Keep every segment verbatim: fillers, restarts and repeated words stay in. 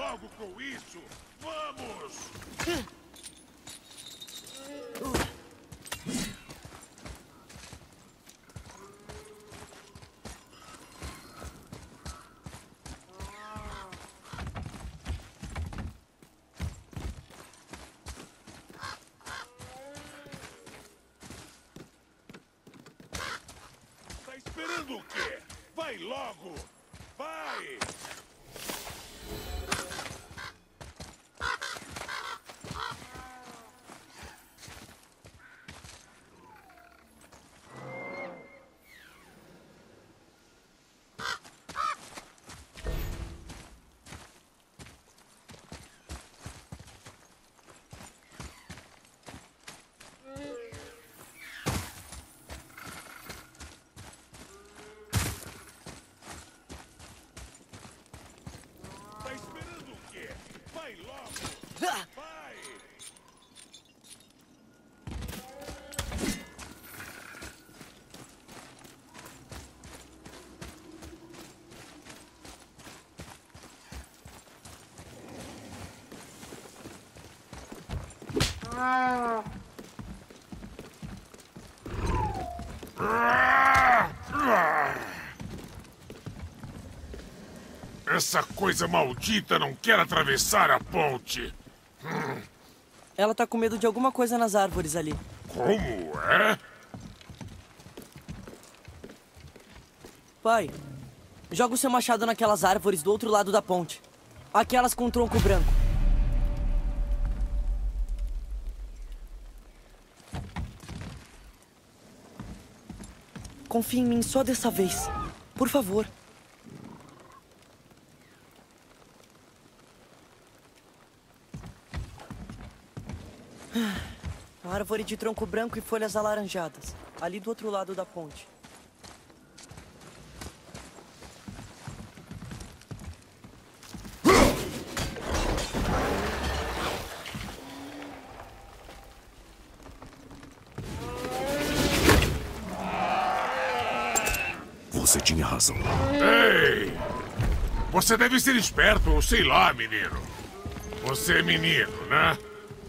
logo com isso! Vamos! Tá esperando o quê? Vai logo! Vai! Tá esperando o quê? Vai logo! Vai! Essa coisa maldita não quer atravessar a ponte. Hum. Ela tá com medo de alguma coisa nas árvores ali. Como é? Pai, joga o seu machado naquelas árvores do outro lado da ponte. Aquelas com tronco branco. Confie em mim só dessa vez. Por favor. Árvore de tronco branco e folhas alaranjadas. Ali do outro lado da ponte. Você tinha razão. Ei! Você deve ser esperto, ou sei lá, menino. Você é menino, né?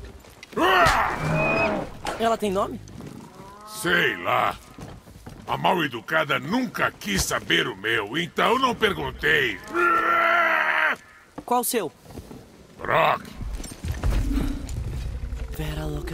Ah! Ela tem nome? Sei lá. A mal-educada nunca quis saber o meu, então não perguntei. Qual o seu? Brock. Vera louca.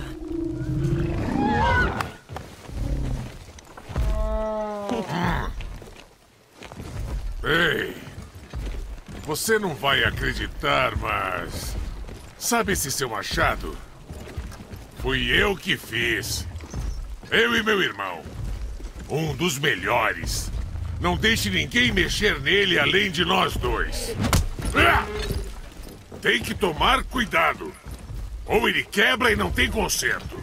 Ei, você não vai acreditar, mas... Sabe esse seu machado? Fui eu que fiz. Eu e meu irmão. Um dos melhores. Não deixe ninguém mexer nele além de nós dois. Ah! Tem que tomar cuidado. Ou ele quebra e não tem conserto.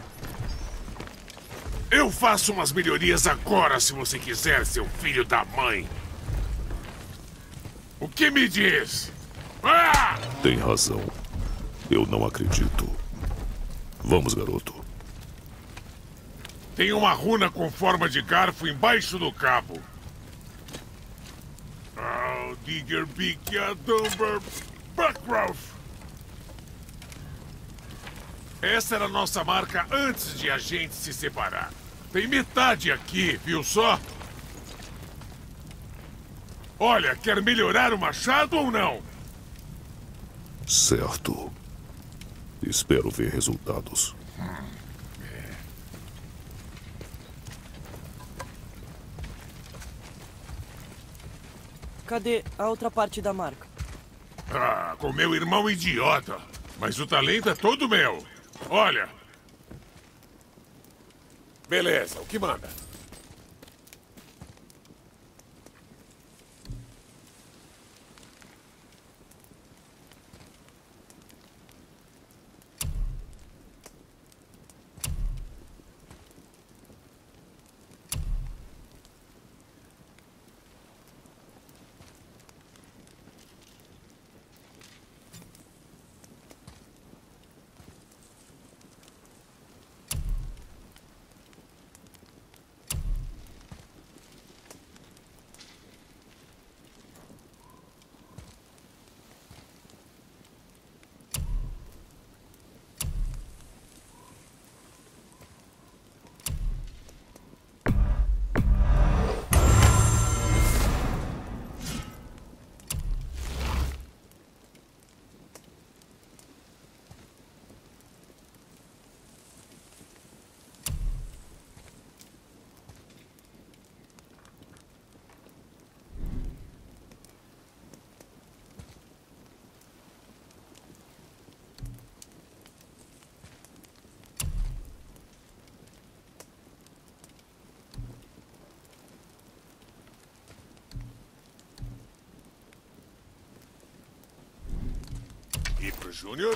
Eu faço umas melhorias agora, se você quiser, seu filho da mãe. O que me diz? Ah! Tem razão. Eu não acredito. Vamos, garoto. Tem uma runa com forma de garfo embaixo do cabo. Oh, Digger Bikia Dumber Buckroff. Essa era a nossa marca antes de a gente se separar. Tem metade aqui, viu só? Olha, quer melhorar o machado ou não? Certo. Espero ver resultados. Cadê a outra parte da marca? Ah, com meu irmão idiota. Mas o talento é todo meu. Olha. Beleza, o que manda? senhor Júnior?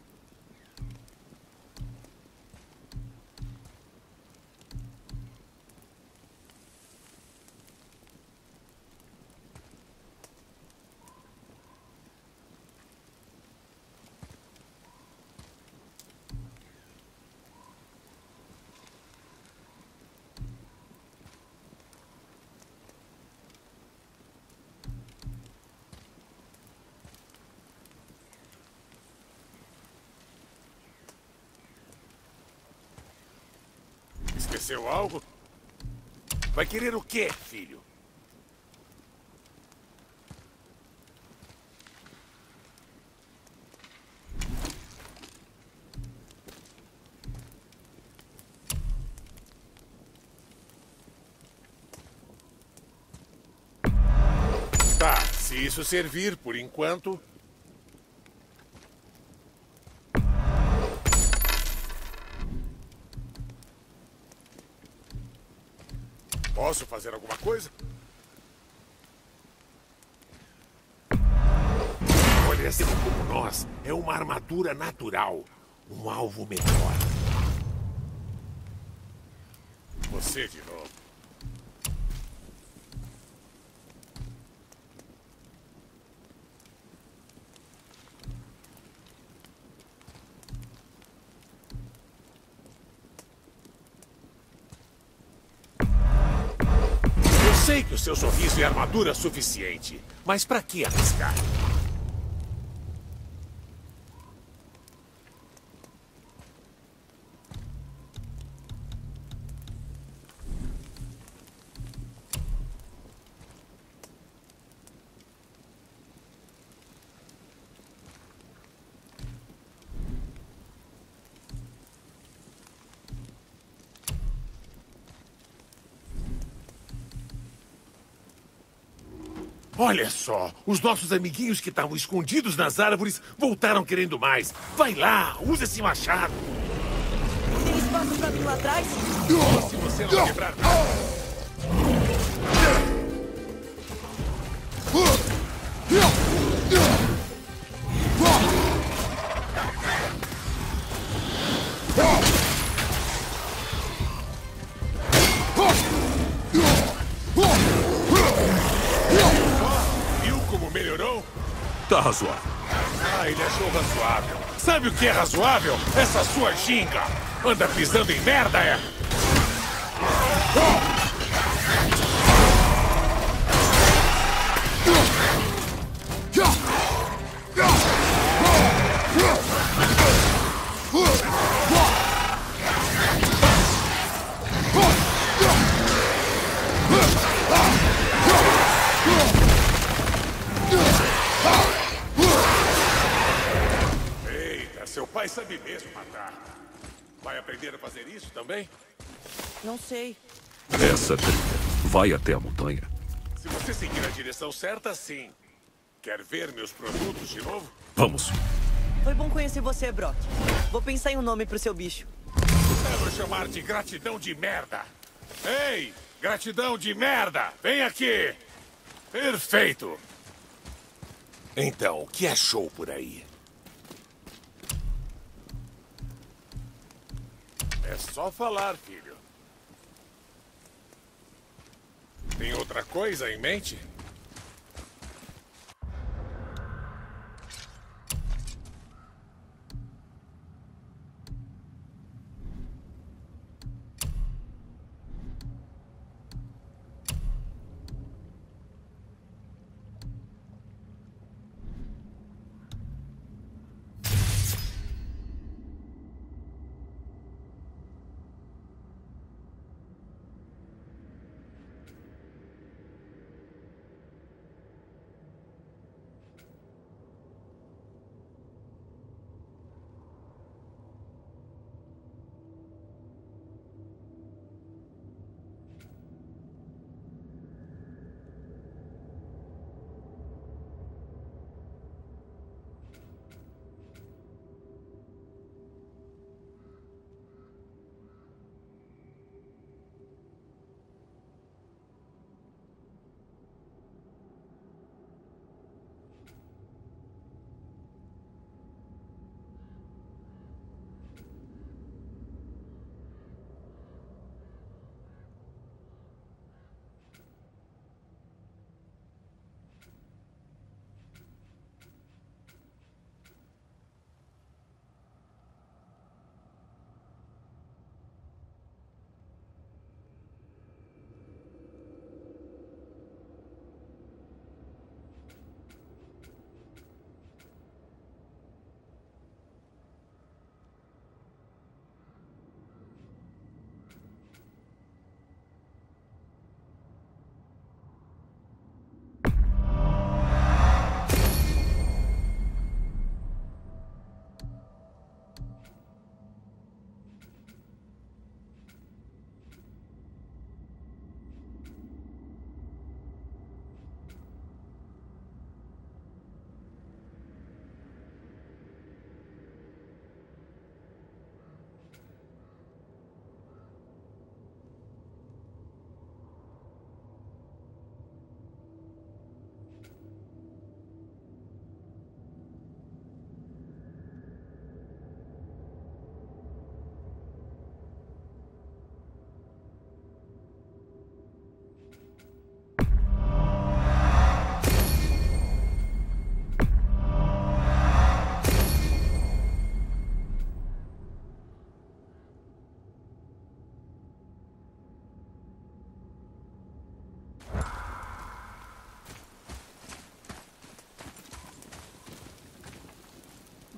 Esqueceu algo? Vai querer o quê, filho? Tá, se isso servir por enquanto. Posso fazer alguma coisa? Olha, assim como nós, é uma armadura natural. Um alvo melhor. Você de novo. Sei que o seu sorriso é armadura suficiente, mas pra que arriscar? Olha só, os nossos amiguinhos que estavam escondidos nas árvores voltaram querendo mais. Vai lá, usa esse machado. Tem espaço pra mim lá atrás? Se você não quebrar nada. Melhorou? Tá razoável. Ah, ele achou razoável. Sabe o que é razoável? Essa sua ginga. Anda pisando em merda, é? Seu pai sabe mesmo matar. Vai aprender a fazer isso também? Não sei. Essa trilha vai até a montanha? Se você seguir a direção certa, sim. Quer ver meus produtos de novo? Vamos. Foi bom conhecer você, Brock. Vou pensar em um nome pro seu bicho. Quero chamar de gratidão de merda. Ei, gratidão de merda! Vem aqui! Perfeito! Então, o que achou por aí? É só falar, filho. Tem outra coisa em mente?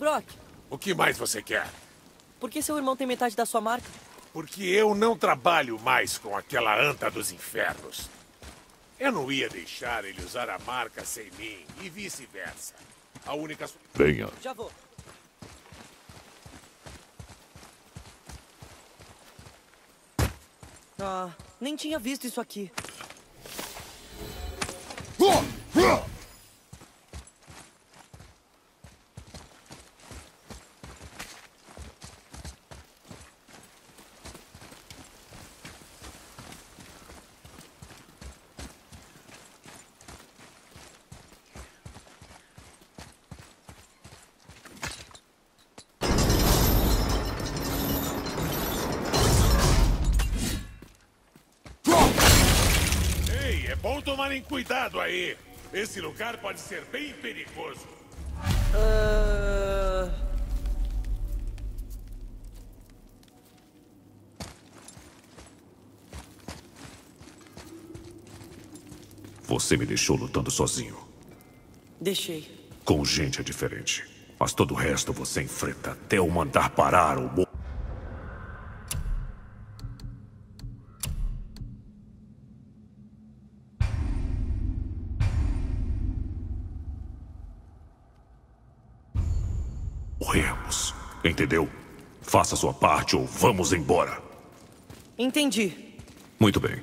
Brock, O que mais você quer? por que seu irmão tem metade da sua marca? Porque eu não trabalho mais com aquela anta dos infernos. Eu não ia deixar ele usar a marca sem mim e vice-versa. A única... so- Venha. Já vou. Ah, nem tinha visto isso aqui. Ei, é bom tomarem cuidado aí. Esse lugar pode ser bem perigoso. Ah, Você me deixou lutando sozinho. deixei. Com gente é diferente. Mas todo o resto você enfrenta até eu mandar parar ou morrer. Morremos. Entendeu? Faça sua parte ou vamos embora. Entendi. Muito bem.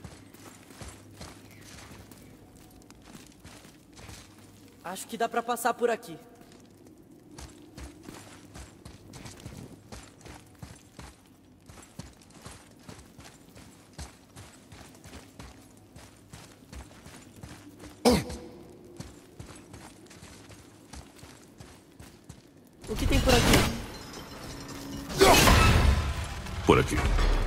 Acho que dá pra passar por aqui. O que tem por aqui? Por aqui.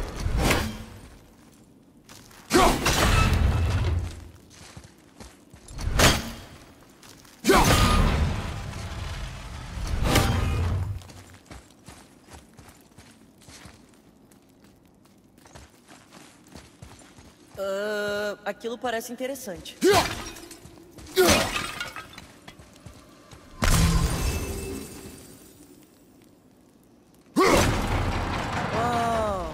Ah, aquilo parece interessante. Uau.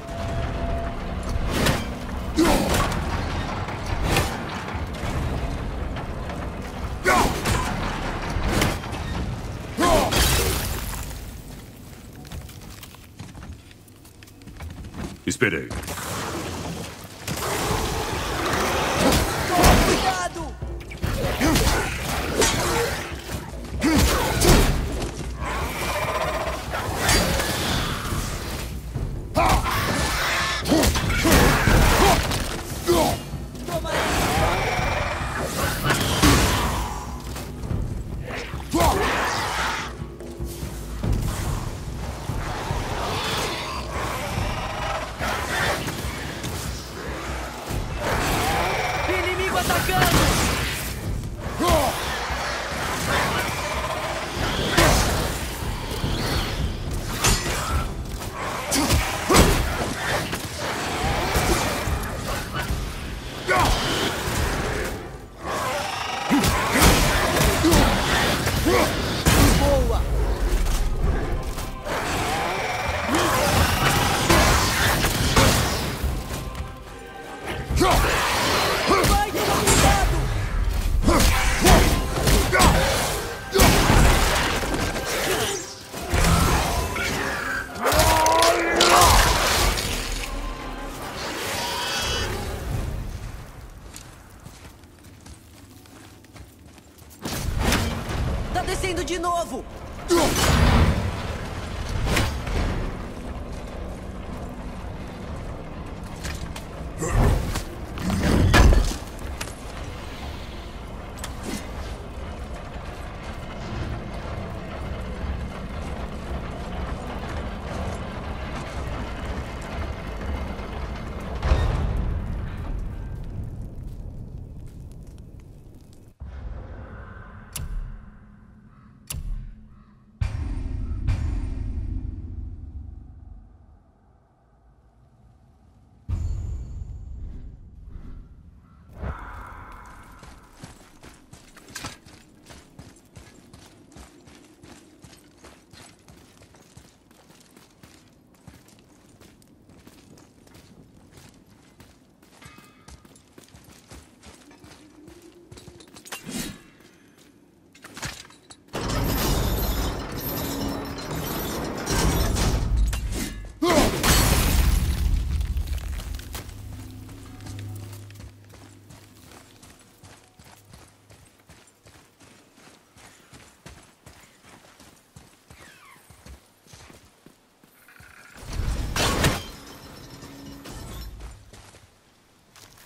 Esperei. Cuidado! Toma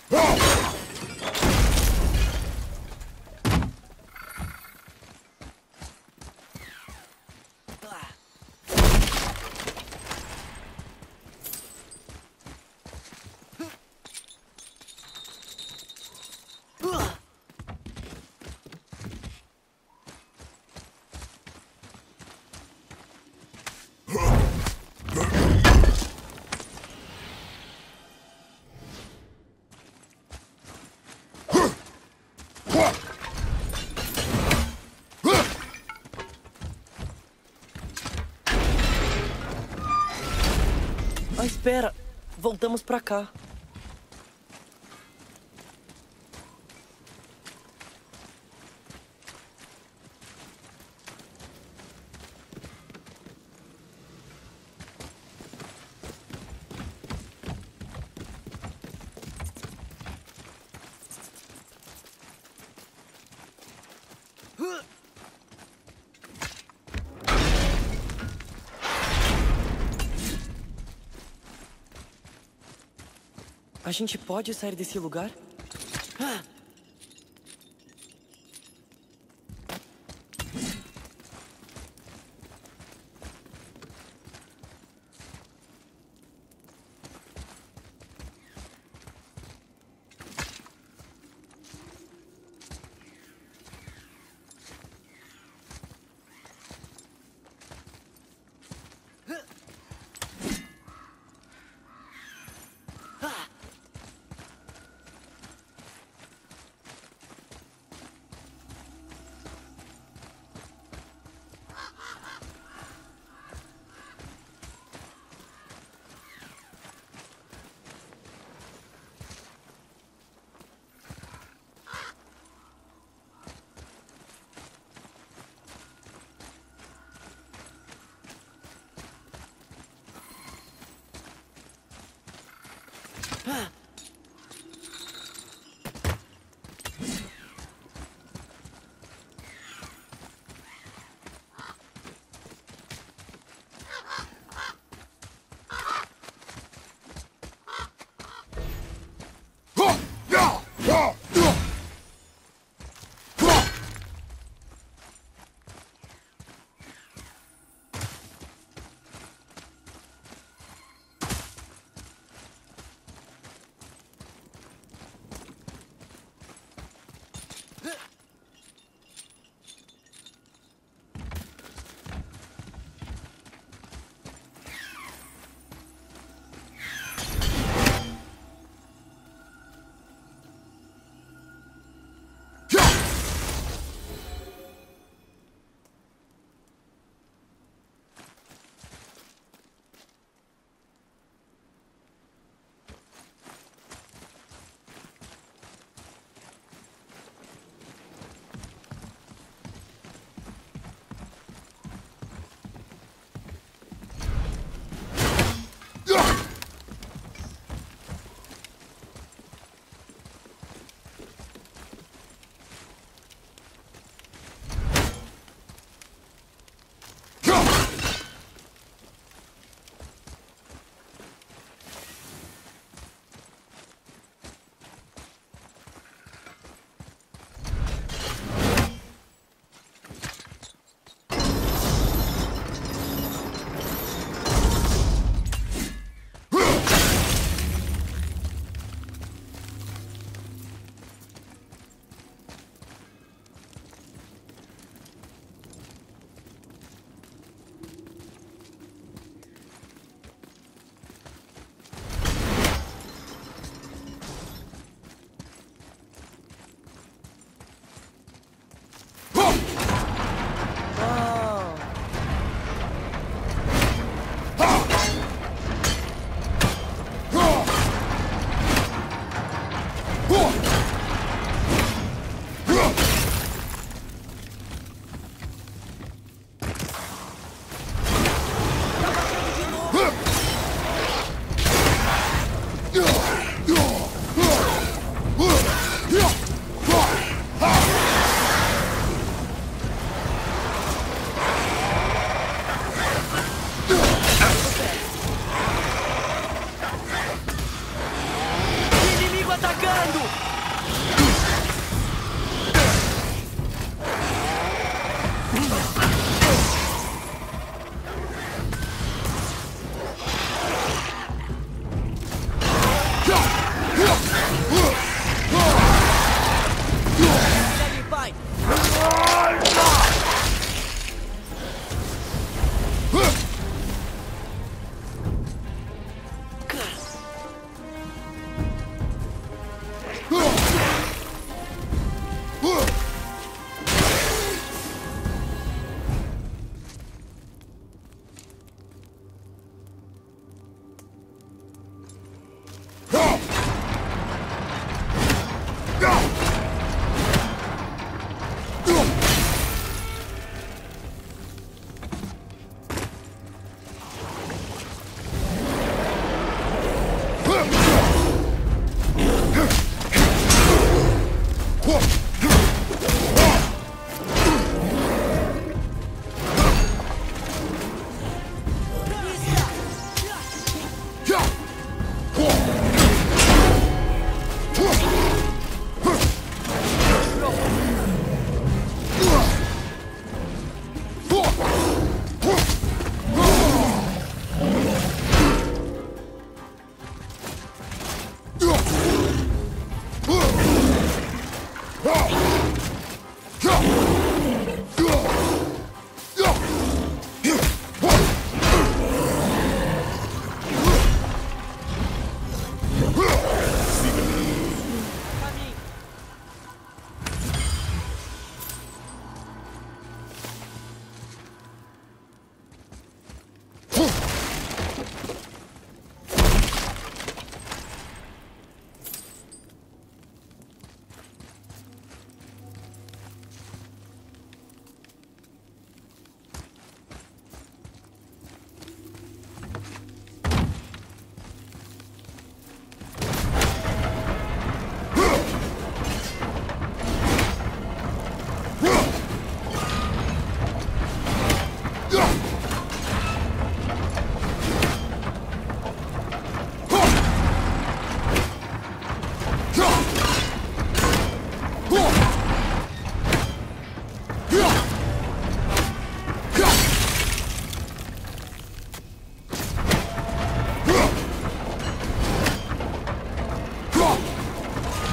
Ah, espera. Voltamos pra cá. A gente pode sair desse lugar? Ah! Ah!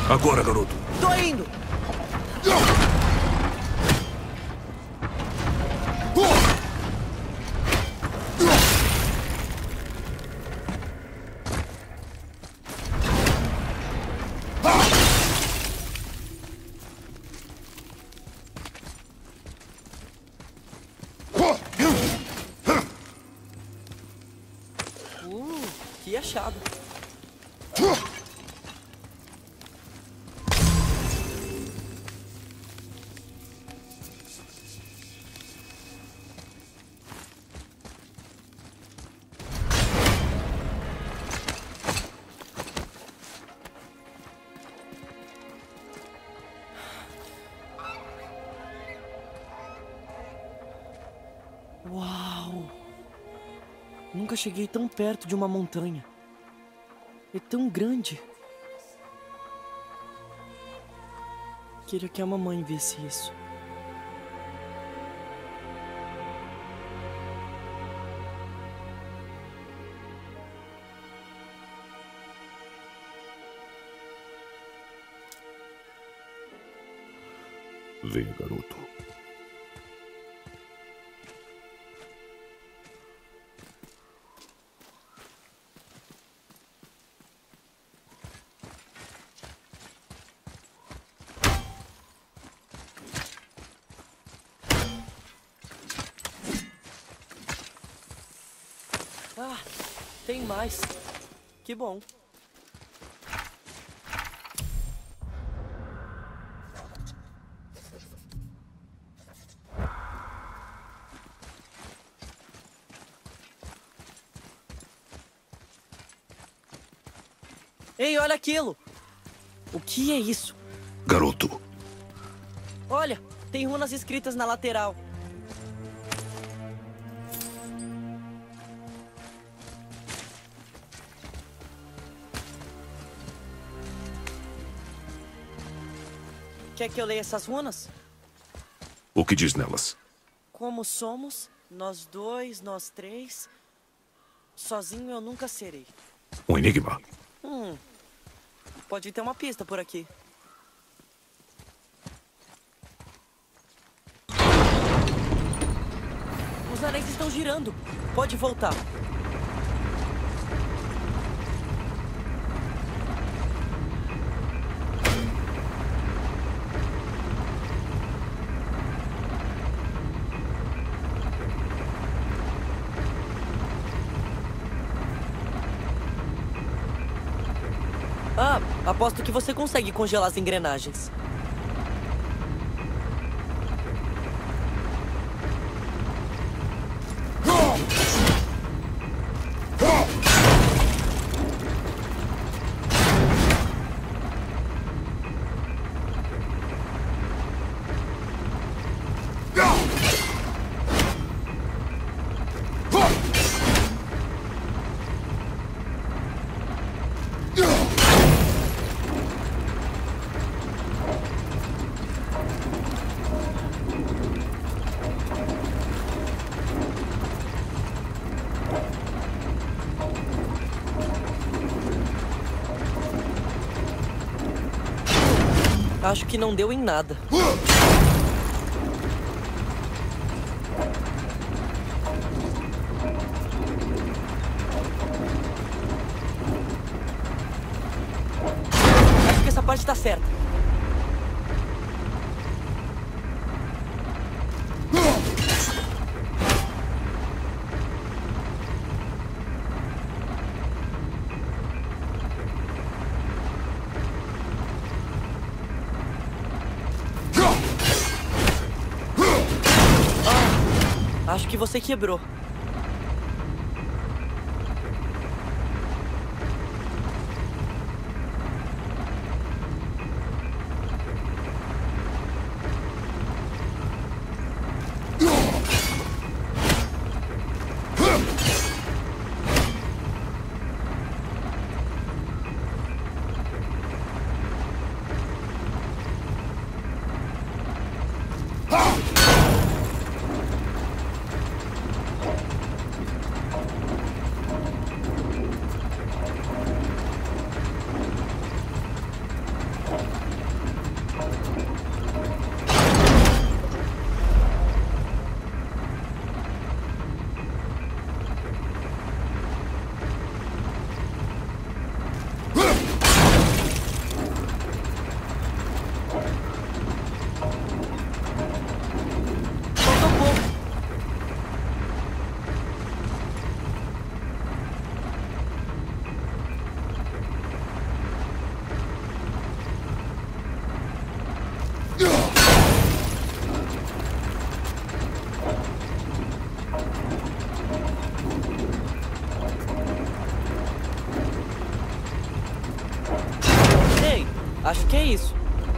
Agora, garoto. Tô indo! Uh, que achado. Uau! Nunca cheguei tão perto de uma montanha. É tão grande. Queria que a mamãe visse isso. Venha, garoto. Ah, tem mais. Que bom. Ei, olha aquilo! O que é isso? Garoto. Olha, tem runas escritas na lateral. Quer que eu leia essas runas? O que diz nelas? Como somos, nós dois, nós três. Sozinho eu nunca serei. Um enigma? Hum. Pode ter uma pista por aqui. Os anéis estão girando. Pode voltar. Ah, aposto que você consegue congelar as engrenagens. Acho que não deu em nada. Acho que essa parte tá certa. Acho que você quebrou. Acho que é isso.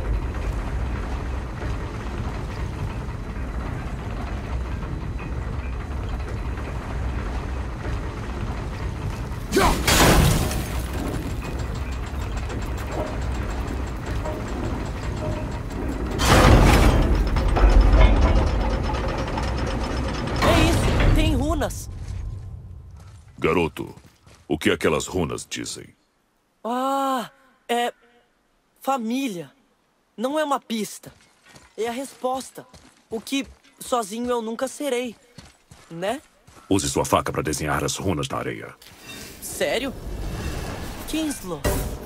Garoto, o que aquelas runas dizem? Ah, é... família. Não é uma pista. É a resposta. O que sozinho eu nunca serei. Né? Use sua faca para desenhar as runas na areia. Sério? Kinslow.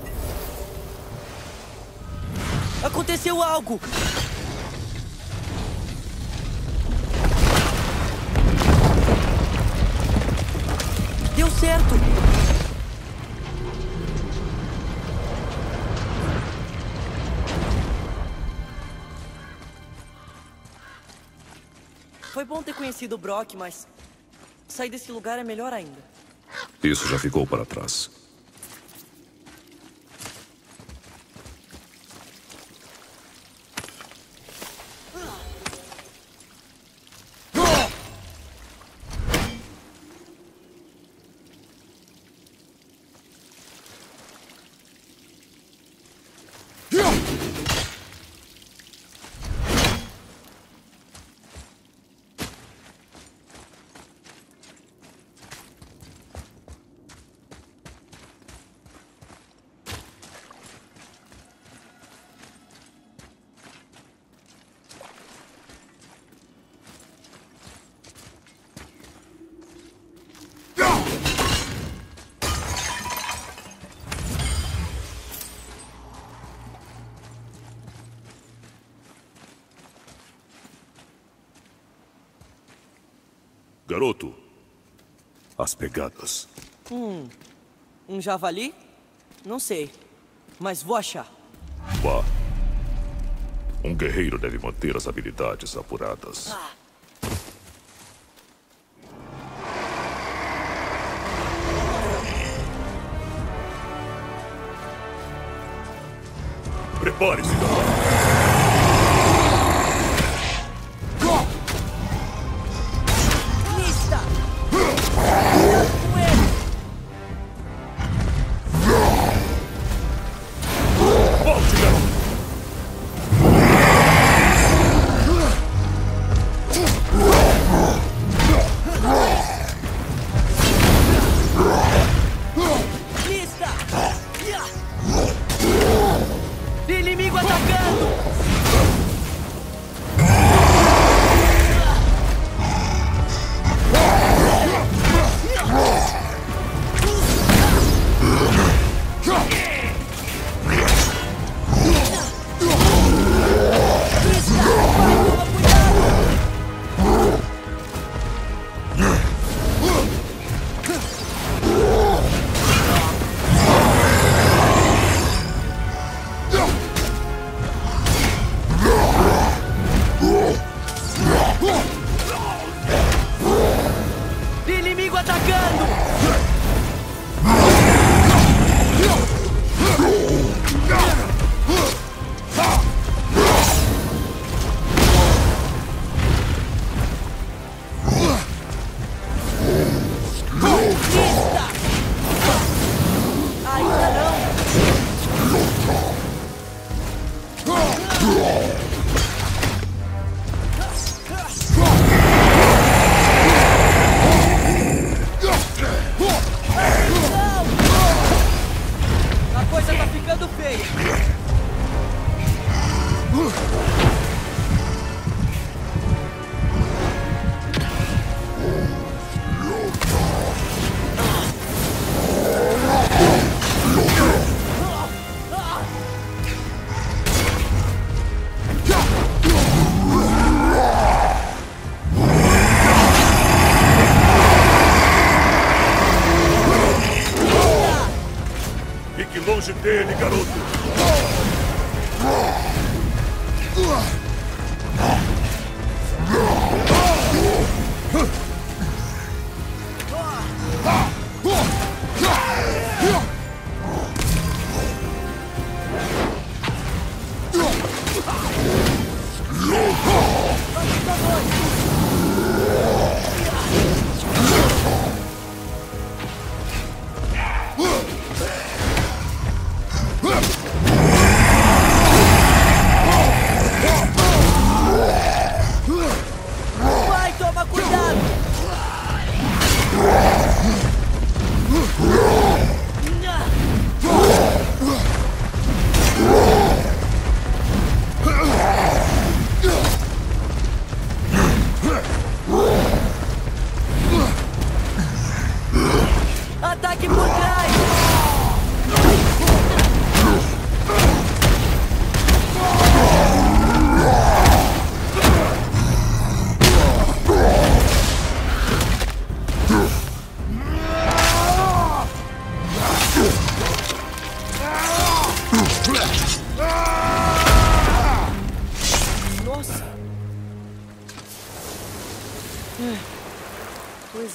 Aconteceu algo! Deu certo! Foi bom ter conhecido o Brock, mas sair desse lugar é melhor ainda. Isso já ficou para trás. Garoto, as pegadas. Hum, um javali? Não sei, mas vou achar. Vá. Um guerreiro deve manter as habilidades apuradas. Ah. Prepare-se, garoto. Longe dele, garoto!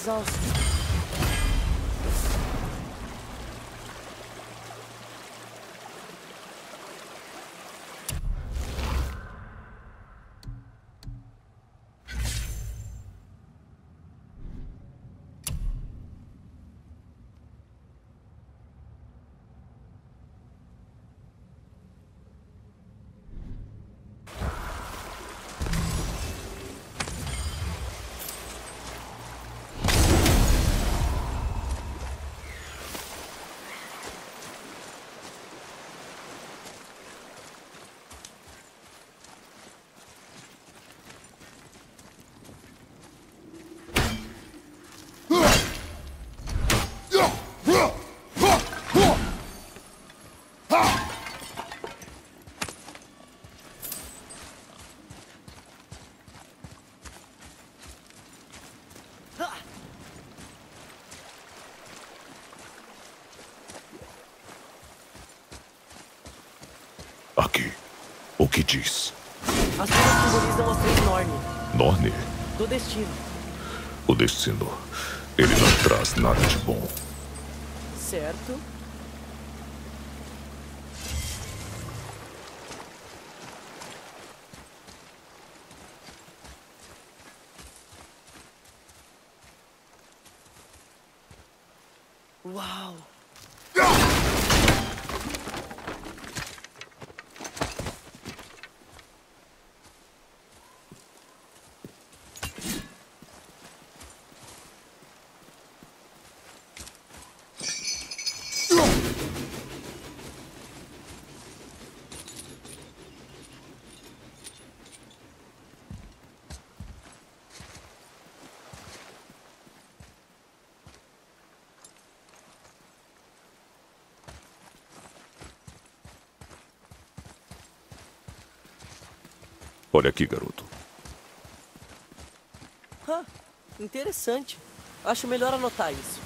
exausto. Aqui. O que diz? As duas simbolizam as três Norne. Norne? Do destino. O destino. Ele não traz nada de bom. Certo. Uau! Olha aqui, garoto. Ah, interessante. Acho melhor anotar isso.